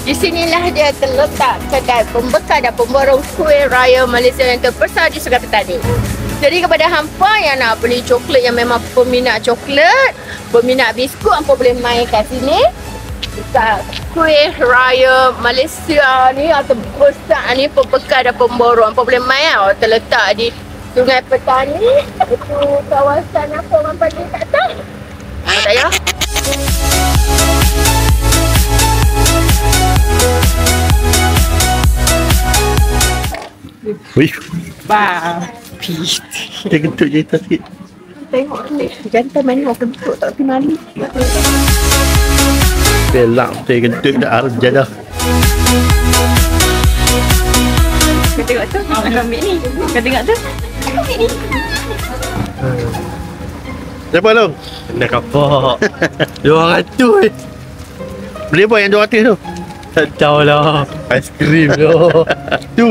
Di sinilah dia terletak kedai pembekal dan pemborong kuih raya Malaysia yang terbesar di Segar Petani. Jadi kepada hampa yang nak beli coklat, yang memang peminat coklat, peminat biskut, hampa boleh main kat sini. Dekat kuih raya Malaysia ni atau besar ni, pembekal dan pemborong. Hampa boleh main tau. Terletak di Sungai Petani. Itu kawasan apa orang panggil tak tahu. Tak payah. Wih, Babi. dia kentut cerita sikit. Tengok ni. Jantan mana kentut tak pergi mali. Pelak dia kentut dah arja dah. Kau tengok tu. Kau ambil ni. Kau tengok tu. Ambil ni. Siapa lu? Nak kapal. 200 Beli apa yang 200 tu? Tak tahulah. Aiskrim tu. Tu.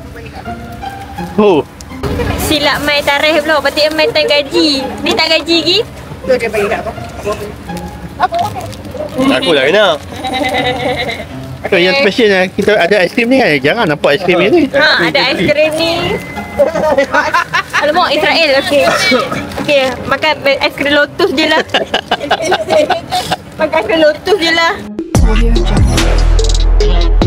Oh, Silap mai tarikh pula. Patut mai time gaji. Ni tak gaji lagi. Tu dia bagi kat apa? Aku dah kena. tu yang special yang kita ada aiskrim ni kan. Jarang nampak aiskrim ni. Ha, ada aiskrim ni. Alamak, Israel. Okey. Okey, makan aiskrim lotus je lah. Makan aiskrim lotus je lah.